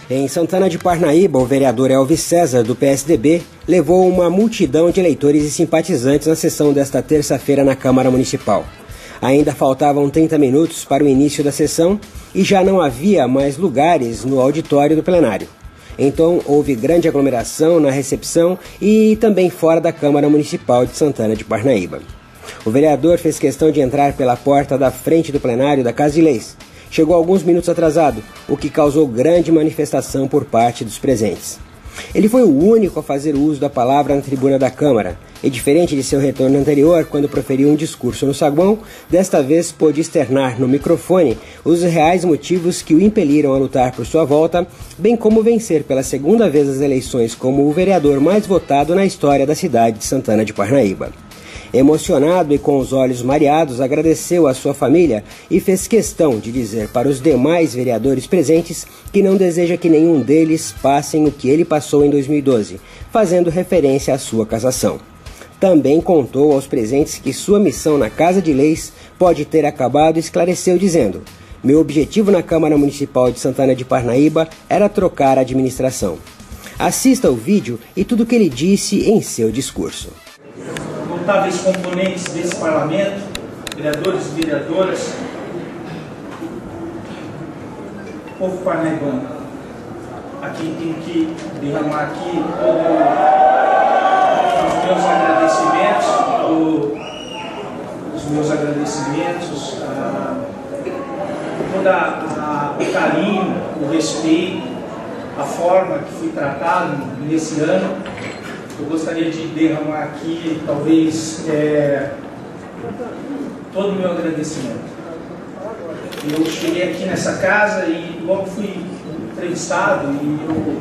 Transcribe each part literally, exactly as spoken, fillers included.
Em Santana de Parnaíba, o vereador Elvis César, do P S D B, levou uma multidão de eleitores e simpatizantes na sessão desta terça-feira na Câmara Municipal. Ainda faltavam trinta minutos para o início da sessão e já não havia mais lugares no auditório do plenário. Então houve grande aglomeração na recepção e também fora da Câmara Municipal de Santana de Parnaíba. O vereador fez questão de entrar pela porta da frente do plenário da Casa de Leis. Chegou alguns minutos atrasado, o que causou grande manifestação por parte dos presentes. Ele foi o único a fazer uso da palavra na tribuna da Câmara, e diferente de seu retorno anterior, quando proferiu um discurso no saguão, desta vez pôde externar no microfone os reais motivos que o impeliram a lutar por sua volta, bem como vencer pela segunda vez as eleições como o vereador mais votado na história da cidade de Santana de Parnaíba. Emocionado e com os olhos mareados, agradeceu à sua família e fez questão de dizer para os demais vereadores presentes que não deseja que nenhum deles passem o que ele passou em dois mil e doze, fazendo referência à sua cassação. Também contou aos presentes que sua missão na Casa de Leis pode ter acabado e esclareceu dizendo: "Meu objetivo na Câmara Municipal de Santana de Parnaíba era trocar a administração." Assista o vídeo e tudo o que ele disse em seu discurso. Notáveis componentes desse parlamento, vereadores e vereadoras, povo parnaibano, aqui tenho que derramar aqui todo, os meus agradecimentos, o, os meus agradecimentos, a, todo a, o carinho, o respeito, a forma que fui tratado nesse ano. Eu gostaria de derramar aqui, talvez, é, todo o meu agradecimento. Eu cheguei aqui nessa casa e logo fui entrevistado e eu,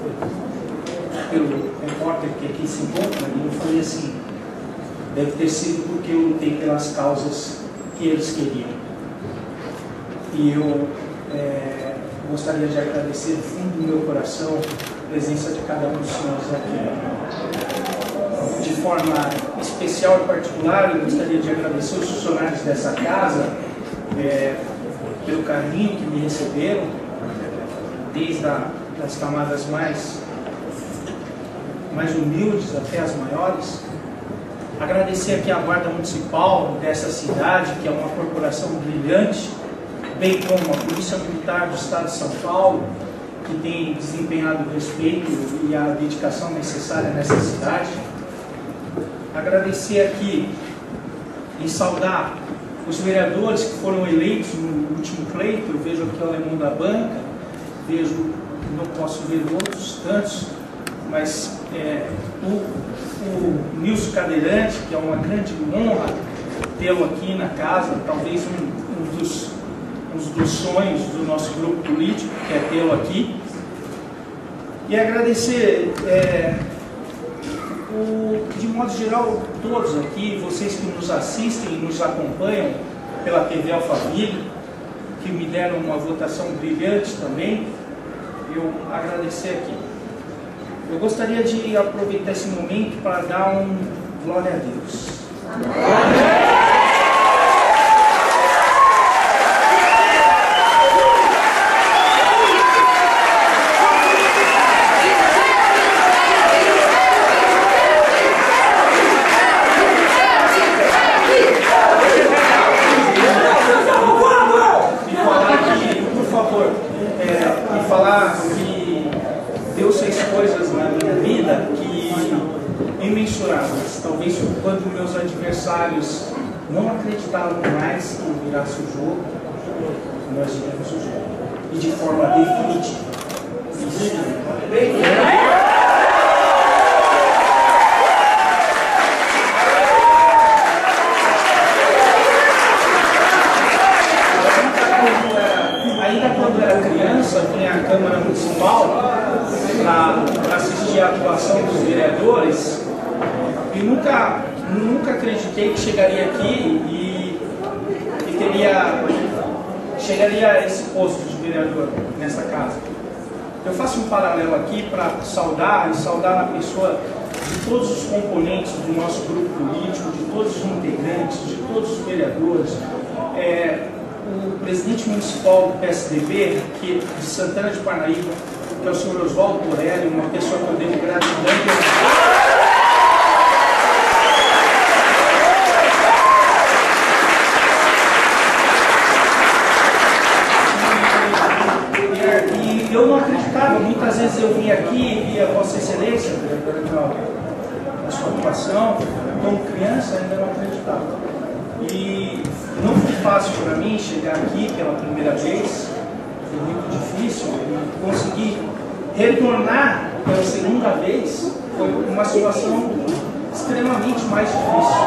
pelo repórter que aqui se encontra, e eu falei assim: deve ter sido porque eu lutei pelas causas que eles queriam. E eu é, gostaria de agradecer do fundo do meu coração a presença de cada um dos senhores aqui. De forma especial e particular, eu gostaria de agradecer os funcionários dessa casa é, pelo carinho que me receberam, desde a, as camadas mais, mais humildes até as maiores. Agradecer aqui a Guarda Municipal dessa cidade, que é uma corporação brilhante, bem como a Polícia Militar do Estado de São Paulo, que tem desempenhado o respeito e a dedicação necessária nessa cidade. Agradecer aqui e saudar os vereadores que foram eleitos no último pleito. Eu vejo aqui o Alemão da Banca, vejo, não posso ver outros tantos, mas é, o, o Nilson Cadeirante, que é uma grande honra tê-lo aqui na casa, talvez um, um, dos, um dos sonhos do nosso grupo político, que é tê-lo aqui. E agradecer, é, o, de modo geral, todos aqui, vocês que nos assistem e nos acompanham pela T V Alphaville, que me deram uma votação brilhante também, eu agradecer aqui. Eu gostaria de aproveitar esse momento para dar um glória a Deus. Imensuráveis, talvez quando meus adversários não acreditavam mais que virasse o jogo, nós viramos o jogo, e de forma definitiva. Ainda quando era criança, vinha à Câmara Municipal para assistir a atuação dos vereadores. E nunca, nunca acreditei que chegaria aqui e, e teria, chegaria a esse posto de vereador nessa casa. Eu faço um paralelo aqui para saudar e saudar na pessoa de todos os componentes do nosso grupo político, de todos os integrantes, de todos os vereadores, é, o presidente municipal do P S D B, que, de Santana de Parnaíba, que é o senhor Oswaldo Borelli, uma pessoa que eu devo gratidão. Eu não acreditava, muitas vezes eu vinha aqui, via Vossa Excelência, na sua ocupação, como criança ainda não acreditava. E não foi fácil para mim chegar aqui pela primeira vez, foi muito difícil, e conseguir retornar pela segunda vez foi uma situação extremamente mais difícil.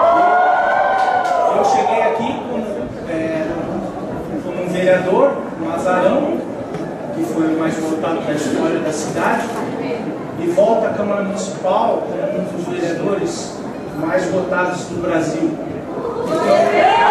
Eu cheguei aqui como, é, como um vereador, um azarão, que foi o mais votado da história da cidade, e volta à Câmara Municipal como um dos vereadores mais votados do Brasil. Então,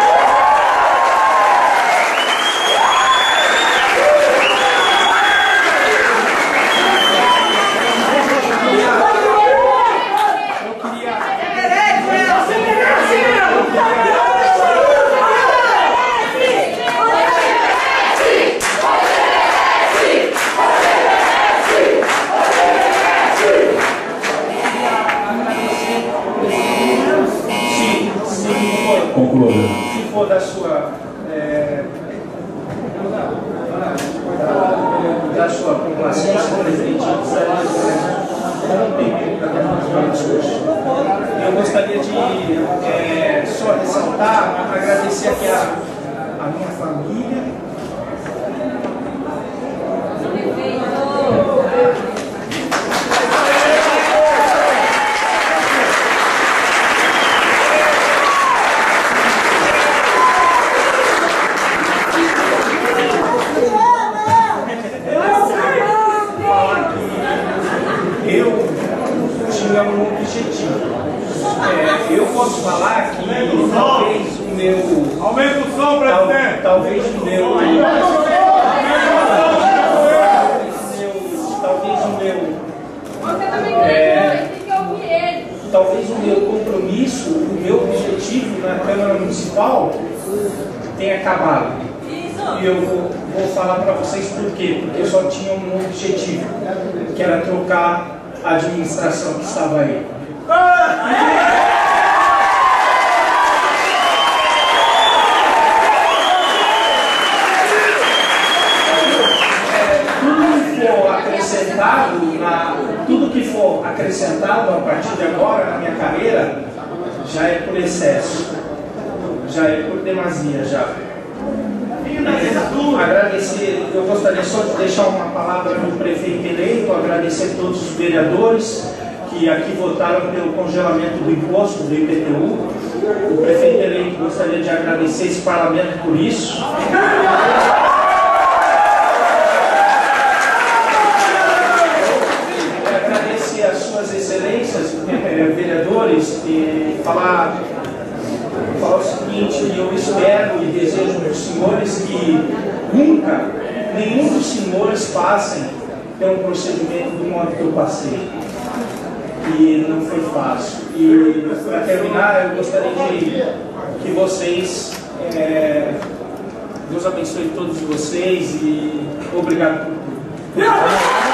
se for da sua é, da sua complacência, presidente, eu gostaria de é, só ressaltar, agradecer aqui a, a minha família. Um objetivo. É, eu posso falar que talvez o meu. Aumenta o som, presidente! Tal, talvez o meu. Talvez o meu. Você também é, tem que ouvir ele. Talvez o meu compromisso, o meu objetivo na Câmara Municipal tenha acabado. E eu vou, vou falar para vocês por quê. Porque eu só tinha um objetivo, que era trocar a administração que estava aí. É, tudo que for acrescentado, na, tudo que for acrescentado a partir de agora na minha carreira, já é por excesso, já é por demasia já. Agradecer, eu gostaria só de deixar uma palavra no prefeito eleito, agradecer a todos os vereadores que aqui votaram pelo congelamento do imposto do I P T U. O prefeito eleito gostaria de agradecer esse parlamento por isso. Agradecer as suas excelências, vereadores, e falar falar o seguinte, que eu espero e desejo dos senhores que nunca, nenhum dos senhores passem pelo procedimento do modo que eu passei. E não foi fácil. E para terminar, eu gostaria de que vocês, é, Deus abençoe todos vocês e obrigado por tudo.